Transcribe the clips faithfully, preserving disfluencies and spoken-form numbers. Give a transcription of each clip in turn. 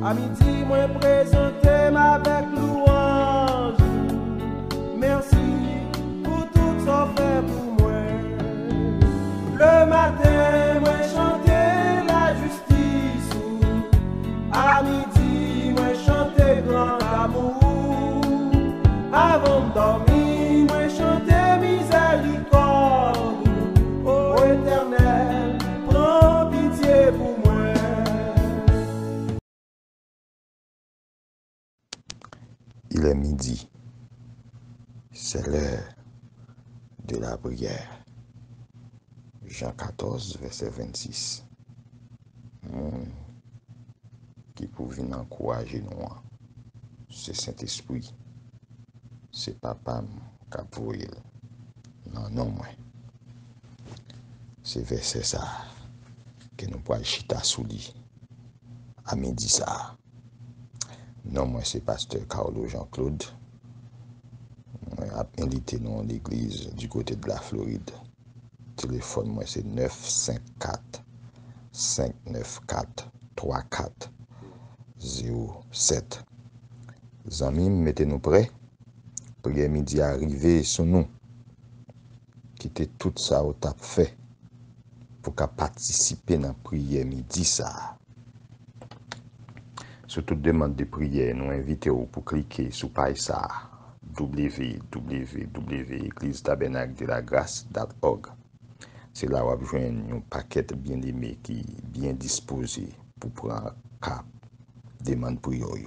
À midi, moi présenter avec louange. Merci pour tout ça fait pour moi. Le matin, moi chanter la justice. À midi, moi chanter grand amour. Avant de dormir, moi chanter miséricorde. Ô Éternel, prends pitié pour moi. Il est midi, c'est l'heure de la prière. Jean quatorze, verset vingt-six. Mon qui pouvait encourager nous, c'est Saint-Esprit. C'est papa qui a voué. Non, non, moi. C'est verset ça que nous pouvons chita sous lui. À midi ça. Non, moi, c'est pasteur Carlo Jean-Claude. Moi, j'ai invité nous à l'église du côté de la Floride. Téléphone, moi, c'est neuf cinq quatre, cinq neuf quatre, trois quatre zéro sept. Zami, mettez-nous prêts. Prière midi arrivé sur nous. Quittez tout ça au tap fait pour qu'à participer dans la prière midi ça. Sur toute demande de prière, nous invitons pour cliquer sur page ça w w w point église tabernacle de la grâce point org. C'est là où vous avez un paquet bien aimé qui est bien disposé pour prendre cap demande pour yo.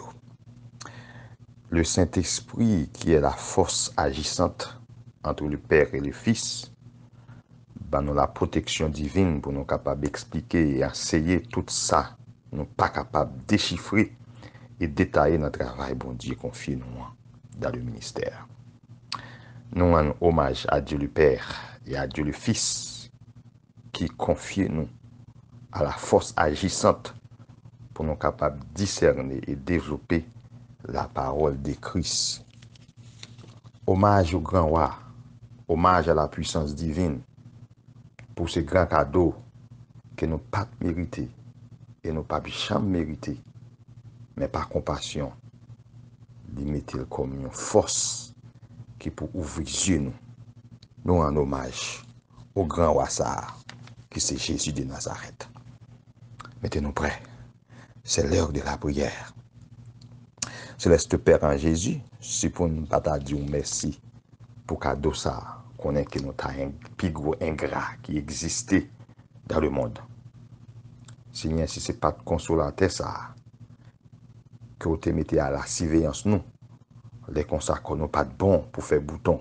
Le Saint-Esprit qui est la force agissante entre le Père et le Fils, ben nous la protection divine pour nous capables d'expliquer et enseigner tout ça, nous pas capables de déchiffrer et détailler notre travail, bon Dieu, confié nous dans le ministère. Nous rendons hommage à Dieu le Père et à Dieu le Fils qui confie nous à la force agissante pour nous capables de discerner et développer la parole de Christ. Hommage au grand roi, hommage à la puissance divine pour ce grand cadeau que nous pas mérité et nous pas jamais mérité, mais par compassion, il mettait comme une force qui pour ouvrir les yeux nous. Nous en hommage au grand roi Sahar, qui c'est Jésus de Nazareth. Mettez-nous prêts. C'est l'heure de la prière. Céleste Père en Jésus, c'est pour nous pas dire merci pour cadeau ça, qu'on est que nous avons un plus gros ingrat qui existait dans le monde. Seigneur, si ce n'est pas de consolateur ça, que vous te mettez à la surveillance nous, les consacrons nous pas de bon pour faire bouton.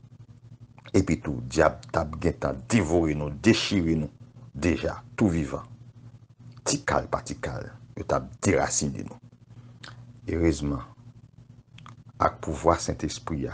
Et puis tout, diable tab guetan dévorer nous, déchirer nous, déjà, tout vivant. Tical par tical, vous tab déraciné nous. Heureusement, avec pouvoir Saint-Esprit,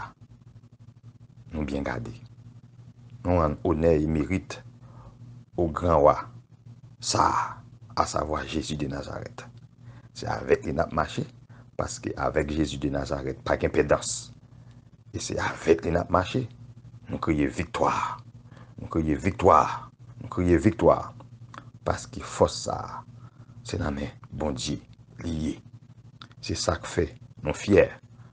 nous bien gardés. Nous rendons honneur et mérite au grand roi, ça, à savoir Jésus de Nazareth. C'est avec lui nous marché, parce qu'avec Jésus de Nazareth, pas d'impédance. Et c'est avec lui nous marché, nous crions victoire. Nous crions victoire. Nous crions victoire. Parce que force ça, c'est la main, bon Dieu, lié. C'est ça que fait, nous fiers.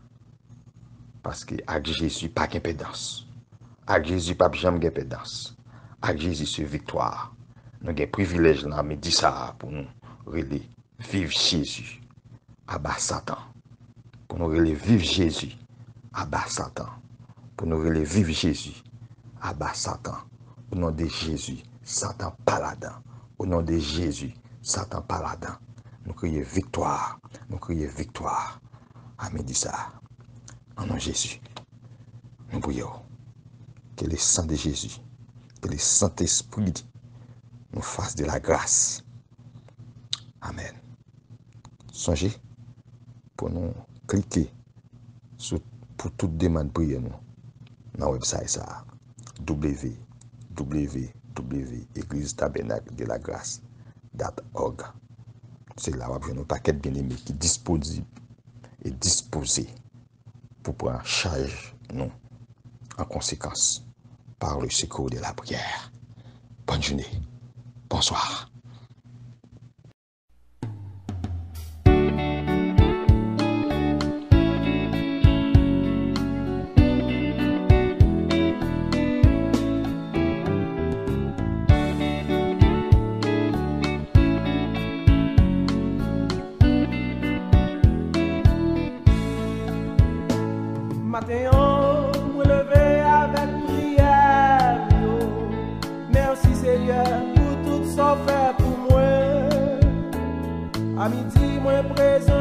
Parce que avec Jésus, pas d'impédance. Avec Jésus, pas jamais d'impédance. Avec Jésus, c'est victoire. Nous avons un privilège là, mais dit ça pour nous relayer, vivre Jésus à bas Satan. Pour nous relayer, vivre Jésus à bas Satan. Pour nous relayer, vivre Jésus à bas Satan. Au nom de Jésus, Satan paladin. Au nom de Jésus, Satan paladin. Nous crions victoire. Nous crions victoire. Amen, dit ça. En nom de Jésus, nous prions que le sang de Jésus, que le Saint-Esprit nous fasse de la grâce. Amen. Songez pour nous cliquer sur, pour toute demande prière nous dans le website ça w w w point église tabernacle de la grâce point org. C'est là où vous avez un paquet bien aimé qui est disponible et disposé pour prendre charge nous en conséquence par le secours de la prière. Bonne journée. Bonsoir. Seigneur pour tout ça fait pour moi. Amitié moi présent